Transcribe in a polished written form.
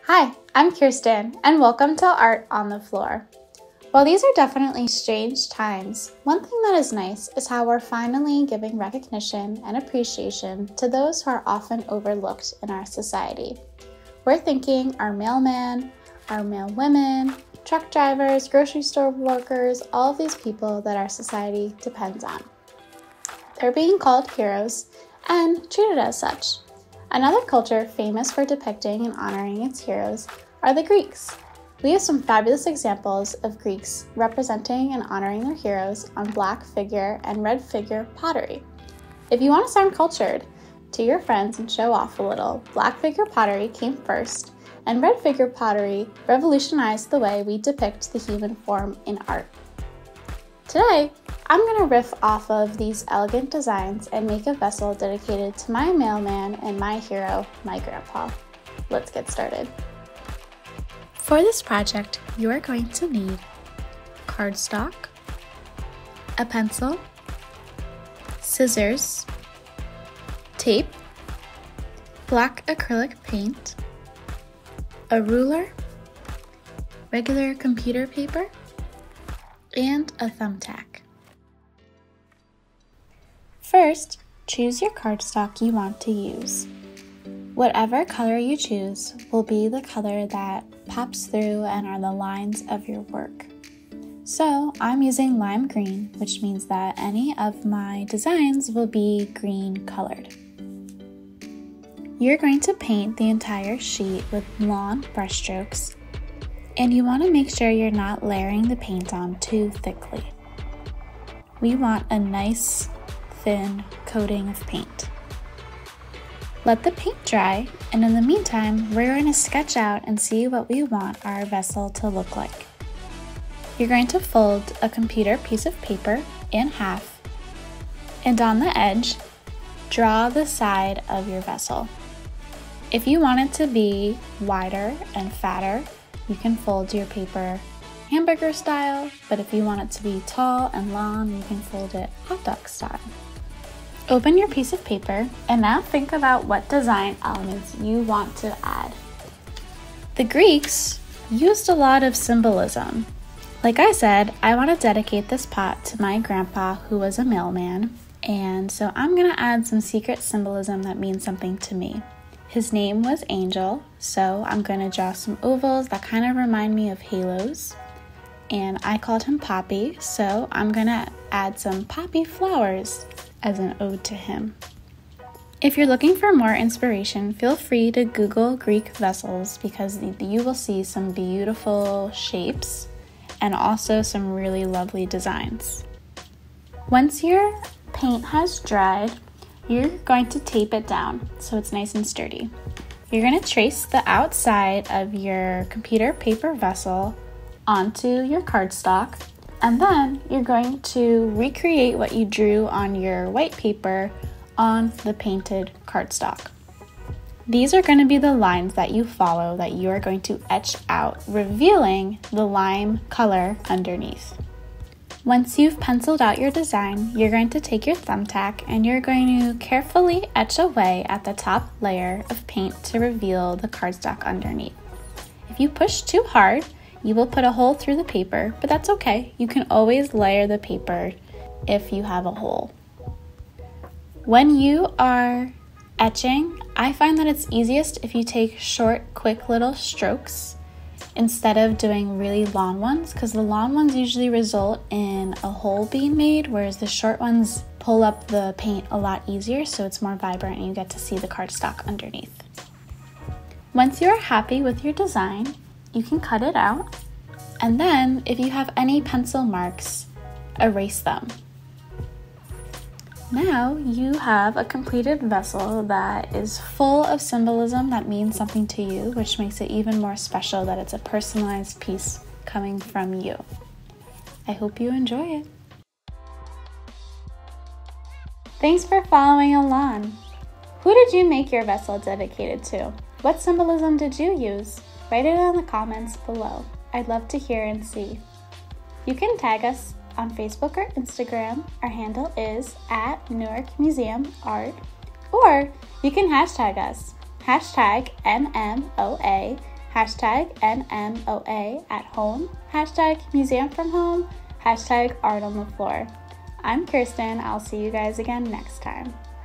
Hi, I'm Kirsten, and welcome to Art on the Floor. While these are definitely strange times, one thing that is nice is how we're finally giving recognition and appreciation to those who are often overlooked in our society. We're thanking our mailman, our mail women, truck drivers, grocery store workers, all of these people that our society depends on. They're being called heroes and treated as such. Another culture famous for depicting and honoring its heroes are the Greeks. We have some fabulous examples of Greeks representing and honoring their heroes on black figure and red figure pottery. If you want to sound cultured to your friends and show off a little, black figure pottery came first, and red figure pottery revolutionized the way we depict the human form in art. Today, I'm going to riff off of these elegant designs and make a vessel dedicated to my mailman and my hero, my grandpa. Let's get started. For this project, you are going to need cardstock, a pencil, scissors, tape, black acrylic paint, a ruler, regular computer paper, and a thumbtack. First, choose your cardstock you want to use. Whatever color you choose will be the color that pops through and are the lines of your work. So I'm using lime green, which means that any of my designs will be green colored. You're going to paint the entire sheet with long brushstrokes, and you want to make sure you're not layering the paint on too thickly. We want a nice thin coating of paint. Let the paint dry, and in the meantime, we're going to sketch out and see what we want our vessel to look like. You're going to fold a computer piece of paper in half, and on the edge, draw the side of your vessel. If you want it to be wider and fatter, you can fold your paper hamburger style, but if you want it to be tall and long, you can fold it hot dog style. Open your piece of paper and now think about what design elements you want to add. The Greeks used a lot of symbolism. Like I said, I want to dedicate this pot to my grandpa who was a mailman, and so I'm going to add some secret symbolism that means something to me. His name was Angel, so I'm going to draw some ovals that kind of remind me of halos. And I called him Poppy, so I'm going to add some poppy flowers as an ode to him. If you're looking for more inspiration, feel free to Google Greek vessels because you will see some beautiful shapes and also some really lovely designs. Once your paint has dried, you're going to tape it down so it's nice and sturdy. You're going to trace the outside of your computer paper vessel onto your cardstock, and then you're going to recreate what you drew on your white paper on the painted cardstock. These are going to be the lines that you follow that you are going to etch out, revealing the lime color underneath. Once you've penciled out your design, you're going to take your thumbtack and you're going to carefully etch away at the top layer of paint to reveal the cardstock underneath. If you push too hard, you will put a hole through the paper, but that's okay. You can always layer the paper if you have a hole. When you are etching, I find that it's easiest if you take short, quick little strokes instead of doing really long ones, because the long ones usually result in a hole being made, whereas the short ones pull up the paint a lot easier, so it's more vibrant and you get to see the cardstock underneath. Once you're happy with your design, you can cut it out, and then if you have any pencil marks, erase them. Now you have a completed vessel that is full of symbolism that means something to you, which makes it even more special that it's a personalized piece coming from you. I hope you enjoy it. Thanks for following along. Who did you make your vessel dedicated to? What symbolism did you use? Write it in the comments below. I'd love to hear and see. You can tag us on Facebook or Instagram. Our handle is @NewarkMuseumArt, or you can hashtag us, #NMOA, hashtag NMOA at home, hashtag museum from home, hashtag art on the floor. I'm Kirsten. I'll see you guys again next time.